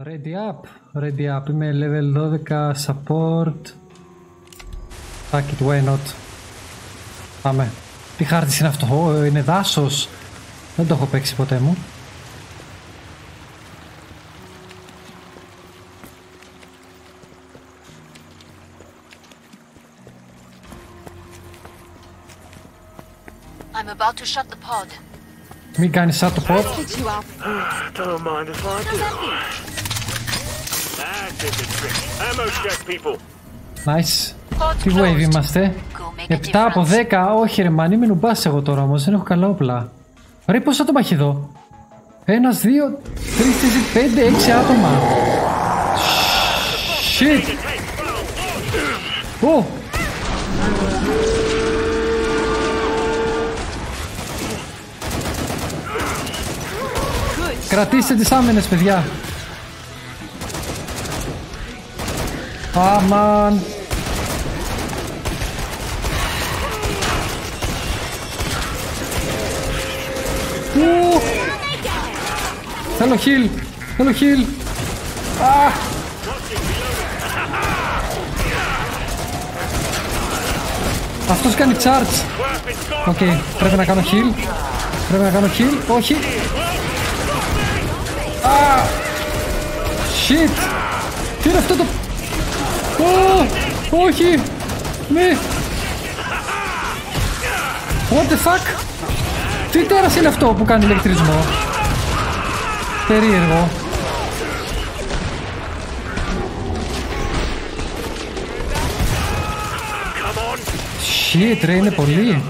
Ready up, ready up. Είμαι level 12 support. Fuck it, why not. Πάμε. Τι χάρτης είναι αυτό, είναι δάσος. Δεν το έχω παίξει ποτέ μου. I'm about to shut the pod. Μην κάνεις shut the pod. Don't mind if I do. That did the trick. Ammo check, people. Nice. Τι wave είμαστε. 7 από 10. Όχι ρε man, είμαι νουμπάς εγώ τώρα όμως. Δεν έχω καλά όπλα. Ρε πόσα άτομα έχει εδώ. 1, 2, 3, 4, 5, 6 άτομα. Shit. Oh. Κρατήστε τις άμενες παιδιά. Αμάν. Θέλω heal. Θέλω heal. Αυτός κάνει charge. Οκ, πρέπει να κάνω heal. Πρέπει να κάνω heal. Όχι. Shit. Τι είναι αυτό το... όχι. Ναι. What the fuck. Τι τέρας είναι αυτό που κάνει ηλεκτρισμό. Περίεργο. Shit ρε, είναι πολύ.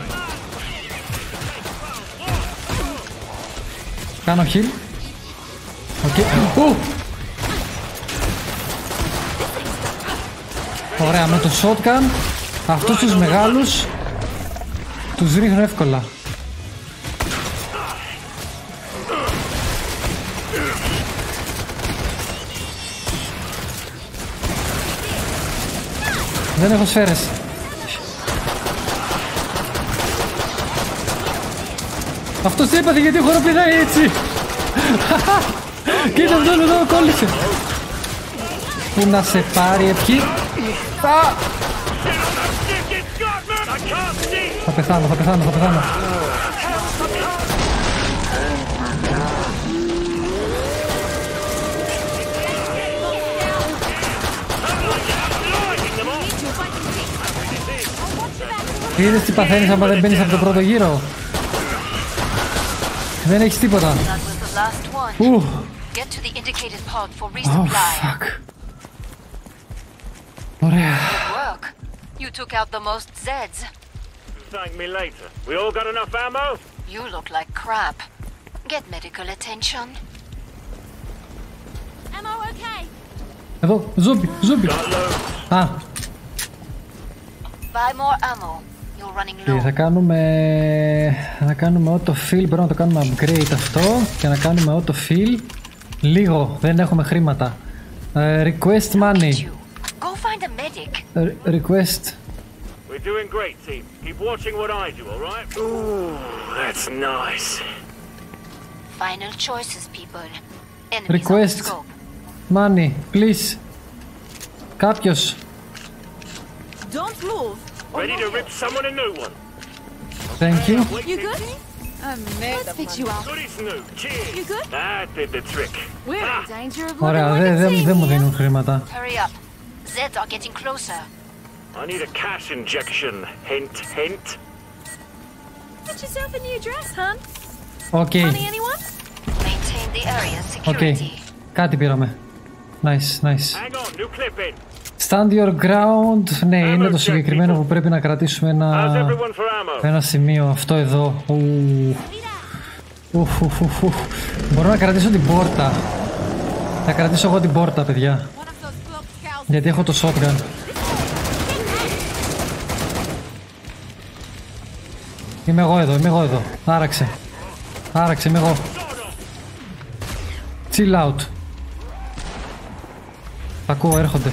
Κάνω heal. Okay. Ωραία, με το shotgun αυτούς τους μεγάλους τους ρίχνω εύκολα. Δεν έχω σφαίρες. Αυτός τι έπαθε, γιατί χοροπηδάει έτσι. Κοίτα αυτόν εδώ, κόλλησε. Πού να σε πάρει ευχή. Θα πεθάνω, θα πεθάνω, θα πεθάνω. Είδες τι παθαίνεις άμα δεν μπαίνεις από το πρώτο γύρο. Δεν έχεις τίποτα. Oh, fuck. Ωραία. You took out the most Zeds. Thank me later. We all got enough ammo? You look like crap. Get medical attention. Ammo okay? Εδώ, ζόμπι, ζόμπι. Α. Buy more ammo. You're running low. Θα κάνουμε auto-fill, μπορούμε να το κάνουμε upgrade αυτό και να κάνουμε auto-fill. Λίγο, δεν έχουμε χρήματα. Request money. Go find a medic. Request. We're doing great, team. Keep watching what I do, all right? Ooh, that's nice. Final choices, people. Enemies Request on the scope. money, please. Κάποιος. Don't move. Ready to rip someone a new one. Thank you. You good? Let's fix you up. Goodies new. Cheers. You good? That did the trick. We're in danger of Ωραία, looking like a δεν team μου here. δίνουν χρήματα. Hurry up. Zeds are getting closer. I need a cash injection. Hint, hint. Get yourself a new dress, hun. Οκ, Money, anyone? Maintain the area's οκ. security. Κάτι πήραμε. Nice, nice. Hang on, new clip in. Stand your ground. Ναι, είναι το συγκεκριμένο που πρέπει να κρατήσουμε How's everyone for ammo? ένα σημείο. Αυτό εδώ. Μπορώ να κρατήσω την πόρτα. Θα κρατήσω εγώ την πόρτα, παιδιά. Γιατί έχω το shotgun. Είμαι εγώ εδώ, είμαι εγώ εδώ. Άραξε. Άραξε, είμαι εγώ. Chill out. Τα ακούω, έρχονται.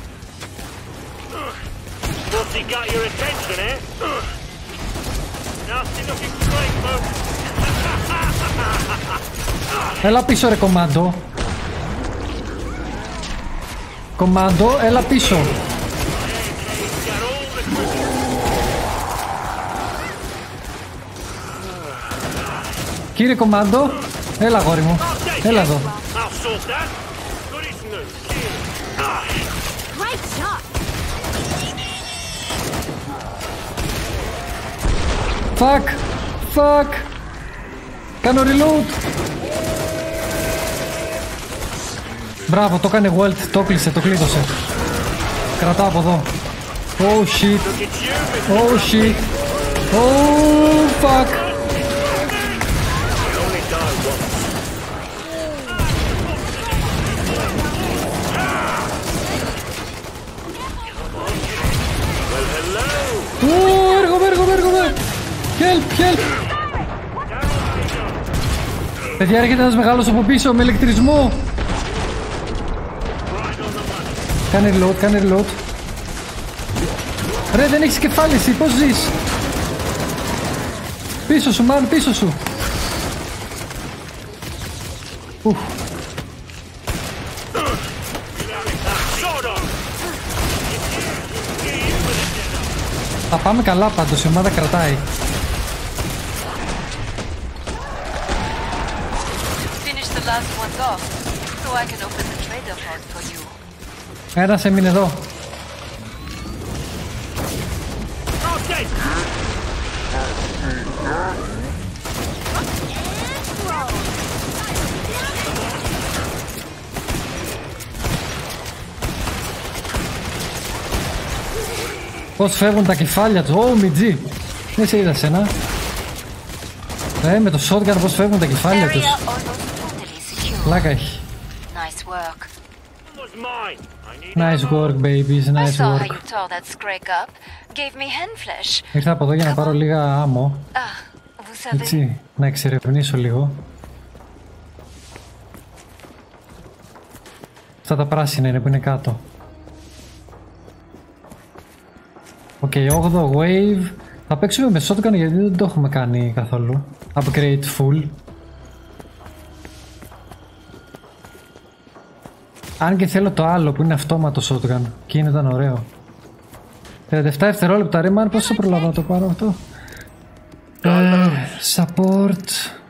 He got your attention, eh? Nasty looking straight, folks. Έλα πίσω ρε κομμάντο. Κομάντο, έλα πίσω. Κύριε Κομάντο, έλα γόρι μου. Έλα εδώ. Fuck. Fuck. Κάνω reload. Μπράβο, το έκανε Walt, το κλείσε, το κλείδωσε. Κρατάω από εδώ. Oh shit. Oh shit. Oh fuck. Έρχομαι. Help, help. Παιδιά, έρχεται ένας μεγάλος από πίσω με ηλεκτρισμό. Κάνε reload. Ρε, δεν έχεις κεφάλι εσύ, πώς ζεις? Πίσω σου, man, πίσω σου. Θα πάμε καλά πάντως, η ομάδα κρατάει. Ένας έμεινε εδώ. Πώς φεύγουν τα κεφάλια του. Ω, Μιτζή. Δεν σε είδα σένα. Με το shotgun πώς φεύγουν τα κεφάλια τους. Πλάκα έχει. Nice work, babies. Nice work. Ήρθα από εδώ για να πάρω λίγα άμμο. Έτσι, να εξερευνήσω λίγο. Αυτά τα πράσινα είναι που είναι κάτω. Οκ, 8ο wave. Θα παίξουμε με shotgun γιατί δεν το έχουμε κάνει καθόλου. Upgrade full. Αν και θέλω το άλλο που είναι αυτόματο shotgun. Και είναι ήταν ωραίο. 37 δευτερόλεπτα ρε man, πώς θα προλάβω να το πάρω αυτό. Support.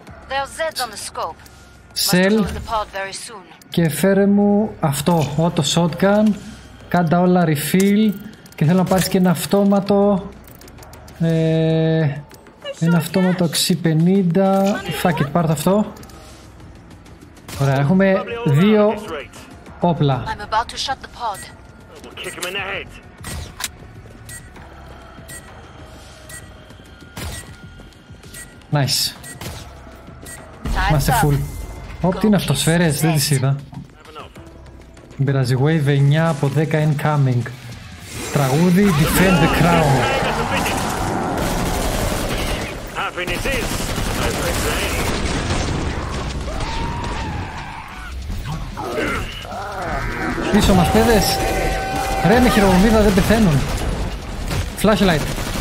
Cell. Και φέρε μου αυτό, auto shotgun. Κάντα όλα refill. Και θέλω να πάρεις και ένα αυτόματο. Ένα αυτόματο 650. Fuck it, πάρ' το αυτό. Ωραία, έχουμε δύο όπλα. Nice. Είμαστε full. Τι είναι αυτό, σφαίρες, δεν τις είδα. Μην πειράζει, wave 9 από 10 incoming. Τραγούδι Defend the Crown. Πίσω μας παιδες. Ρε με χειροβομβίδα δεν πεθαίνουν. Flashlight.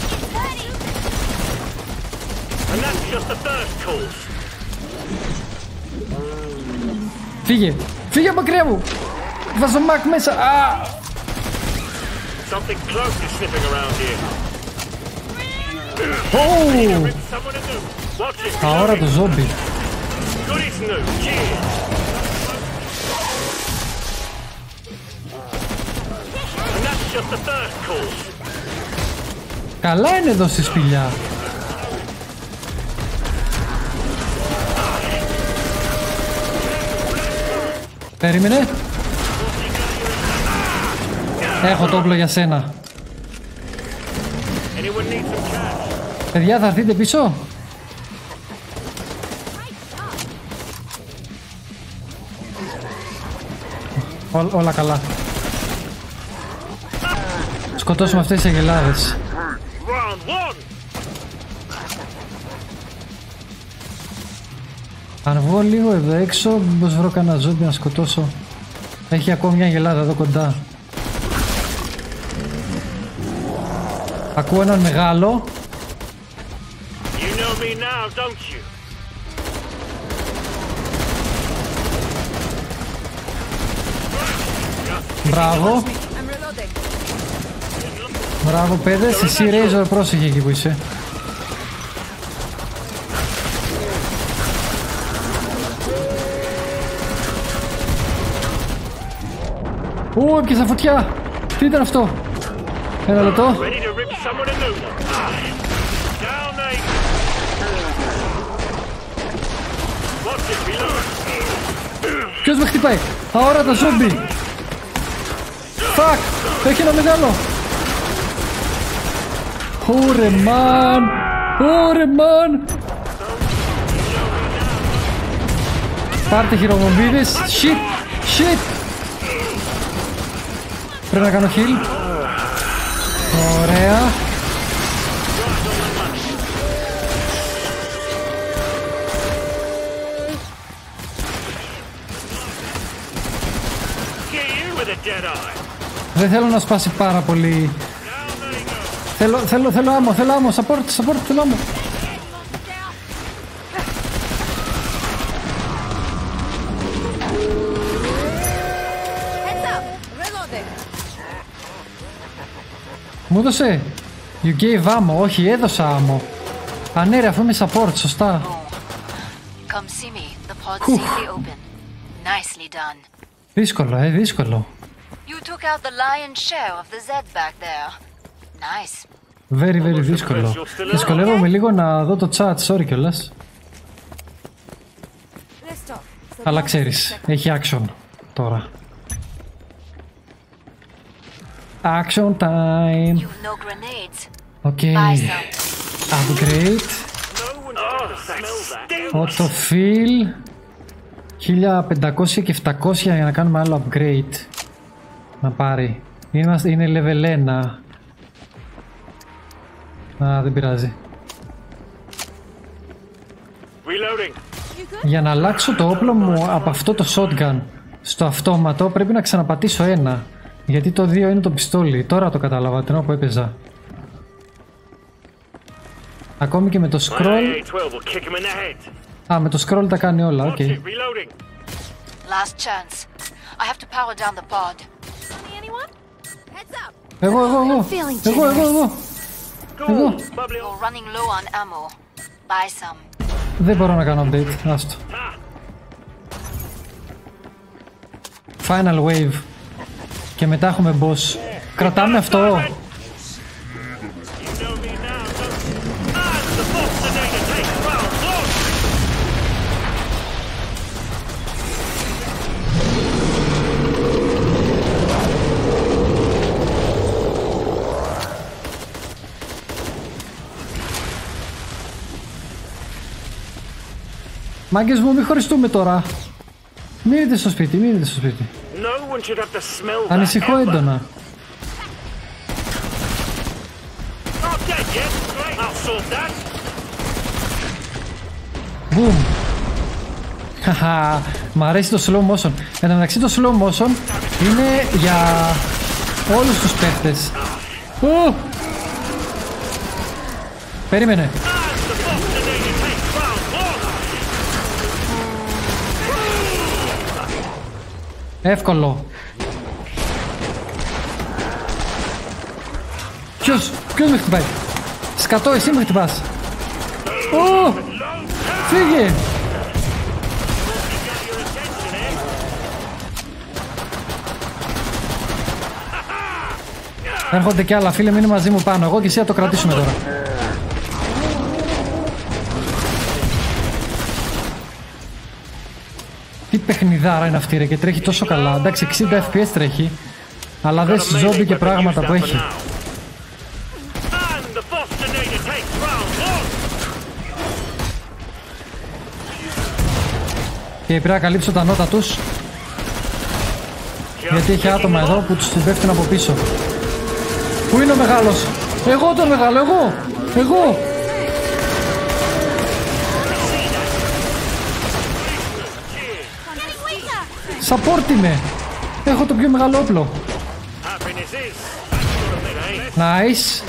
Φύγε. Φύγε από μακριά μου. Βάζω μακ μέσα. Αόρατο ζόμπι. Καλά είναι εδώ στη σπηλιά. Περίμενε. Έχω το όπλο για σένα. Παιδιά, θα έρθετε πίσω. Όλα καλά. Σκοτώσουμε αυτές τις αγελάδες. Αν βγω λίγο εδώ έξω, μήπως βρω κανένα ζόμπι να σκοτώσω. Έχει ακόμα μια αγελάδα εδώ κοντά. Ακούω έναν μεγάλο. Μπράβο. I'm reloading. Μπράβο παιδες, εσύ Razor πρόσεχε εκεί που είσαι. Ω, έπιασα φωτιά. Τι ήταν αυτό? Ένα λεπτό. Ready to rip someone a new one. Down they go. Watch it, reload. Ποιος με χτυπάει? Αόρατα ζόμπι. Fuck, έχει ένα μεγάλο. Ωρε μαν. Ωρε μαν. Πάρτε χειρομομπίδες. Shit, shit. Πρέπει να κάνω heal. Ωραία. Δεν θέλω να σπάσει πάρα πολύ. Θέλω άμμο, support, θέλω άμμο. Heads up. Reloading. Μου έδωσε. You gave ammo, όχι έδωσα άμμο. Α ναι ρε, αφού είμαι support, σωστά. Come see me. The pod's safely open. Nicely done. Δύσκολο, δύσκολο. You took out the lion's share of the Zed back there. Nice. Very δύσκολο. Δυσκολεύομαι λίγο να δω το chat, sorry κιόλας. Let's talk. Αλλά ξέρεις, έχει action τώρα. Action time. You've no grenades. Okay. Buy some. Upgrade. Autofill. 1500 και 700 για να κάνουμε άλλο upgrade. Να πάρει. Είναι level 1. Α, δεν πειράζει. Reloading. Για να αλλάξω το όπλο μου από αυτό το shotgun στο αυτόματο πρέπει να ξαναπατήσω ένα. Γιατί το 2 είναι το πιστόλι. Τώρα το κατάλαβα την ώρα που έπαιζα. Ακόμη και με το scroll. Α, με το scroll τα κάνει όλα, οκ. Last chance. I have to power down the pod. Anyone? Heads up. Εγώ. You're running low on ammo. Buy some. Δεν μπορώ να κάνω update, άστο. Final wave. Και μετά έχουμε boss. Κρατάμε αυτό. Μάγκες μου, μην χωριστούμε τώρα. Μείνετε στο σπίτι, Ανησυχώ έντονα. Boom. Χαχα, μ' αρέσει το slow motion. Εν τω μεταξύ το slow motion είναι για όλους τους παίχτες. Περίμενε. Εύκολο. Ποιος με χτυπάει? Σκατώ, εσύ με χτυπάς. Φύγε. Έρχονται κι άλλα, φίλε, μείνε μαζί μου πάνω. Εγώ και εσύ θα το κρατήσουμε τώρα. Τι παιχνιδάρα είναι αυτή ρε, και τρέχει τόσο καλά. Εντάξει, 60 FPS τρέχει. Αλλά δες ζόμπι και πράγματα που έχει. Και πρέπει να καλύψω τα νότα τους. Γιατί έχει άτομα εδώ που τους την πέφτουν από πίσω. Πού είναι ο μεγάλος? Εγώ τον μεγάλο, εγώ. Support είμαι. Έχω το πιο μεγάλο όπλο. Nice.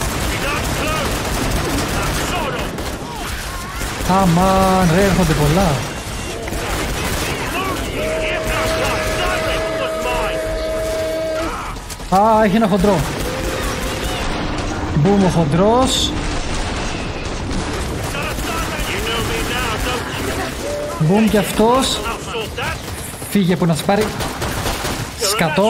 Αμάν, ρε, έρχονται πολλά. Α, έχει ένα χοντρό. Μπούμ ο χοντρός. Μπούμ κι αυτός. Φύγε που να σε πάρει. Σκατό.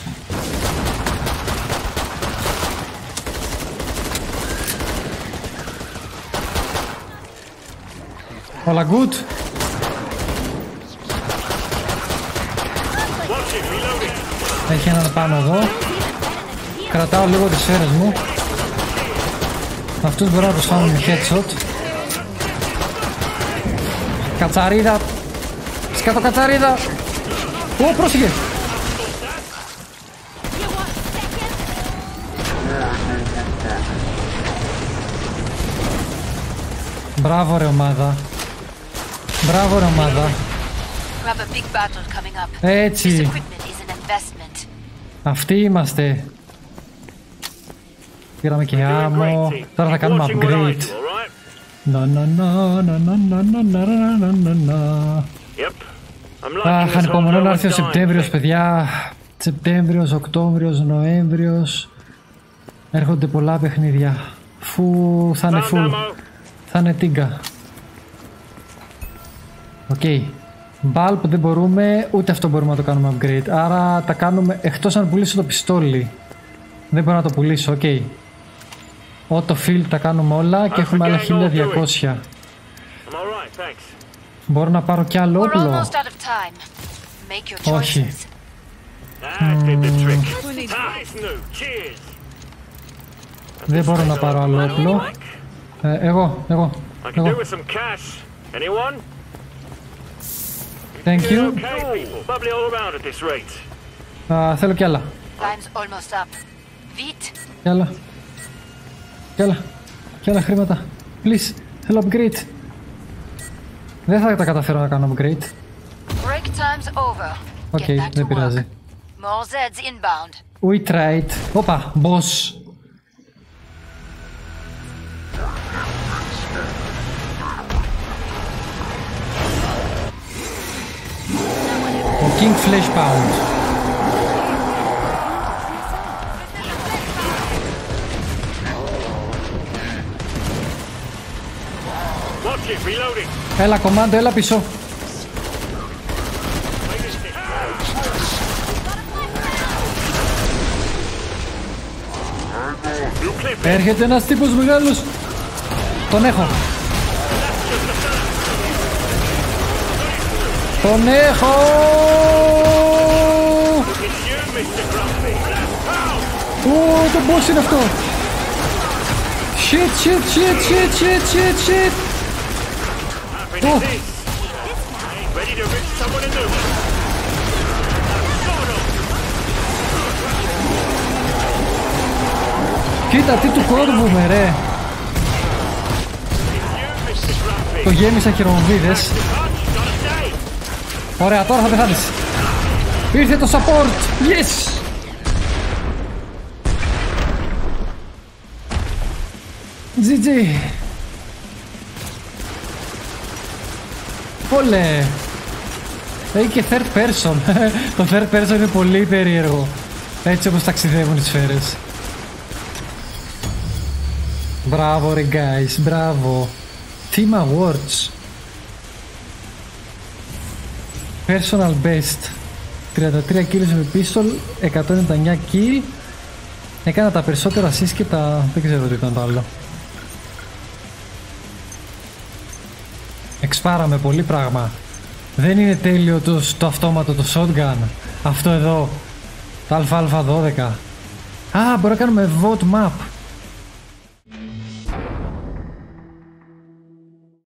Όλα good. Έχει έναν πάνω εδώ. Κρατάω λίγο τις σφαίρες μου. Αυτούς μπορώ να τους φάμε με headshot. Κατσαρίδα. Σκάτω κατσαρίδα. Ω, πρόσεχε. Μπράβο ρε ομάδα. Μπράβο ρε ομάδα. Έτσι. Αυτοί είμαστε. Πήραμε και άμμο. Τώρα θα κάνουμε upgrade. Αχ, ανυπομονώ να έρθει ο Σεπτέμβριος, παιδιά. Σεπτέμβριος, Οκτώβριος, Νοέμβριος. Έρχονται πολλά παιχνίδια. Φου, θα είναι full. Θα είναι τίγκα. Οκ. Bulb δεν μπορούμε, ούτε αυτό μπορούμε να το κάνουμε upgrade. Άρα τα κάνουμε, εκτός αν πουλήσω το πιστόλι. Δεν μπορώ να το πουλήσω, οκ. Auto field τα κάνουμε όλα και έχουμε άλλα 1200. Μπορώ να πάρω κι άλλο όπλο. Όχι. Δεν μπορώ να πάρω άλλο όπλο. Εγώ. Thank you. Θέλω κι άλλα. Κι άλλα χρήματα. Please, θέλω upgrade. Δεν θα τα καταφέρω να κάνω upgrade. Οκ, δεν πειράζει. We tried. Όπα, boss. Ο King Flesh Pound. Έλα κομμάντο, έλα πίσω. Έρχεται ένας τύπος μεγάλος. Τον έχω. Τον έχω. Το boss είναι αυτό. Shit. Κοίτα τι του κόρβουμε ρε. Το γέμισα χειρομοβίδες. Ωραία, τώρα θα πεθάνεις. Ήρθε το support. Yes. GG. Όλε. Έχει και third person. Το third person είναι πολύ περίεργο. Έτσι όπως ταξιδεύουν οι σφαίρες. Μπράβο ρε guys, μπράβο. Team Awards. Personal best. 33 kills με pistol, 199 kill. Έκανα τα περισσότερα assist και τα... δεν ξέρω τι ήταν το άλλο. Εξπάραμε πολύ πράγμα. Δεν είναι τέλειο το αυτόματο, το shotgun. Αυτό εδώ. Το ΑΑ12. Α, μπορούμε να κάνουμε vote map.